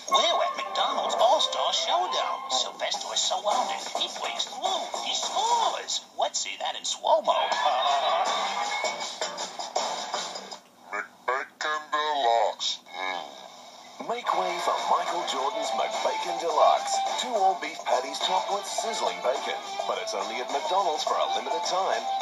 We're at McDonald's All-Star Showdown. Sylvester is surrounded. He breaks through. He scores. Let's see that in slow-mo. McBacon Deluxe. Make way for Michael Jordan's McBacon Deluxe. 2 all-beef patties topped with sizzling bacon. But it's only at McDonald's for a limited time.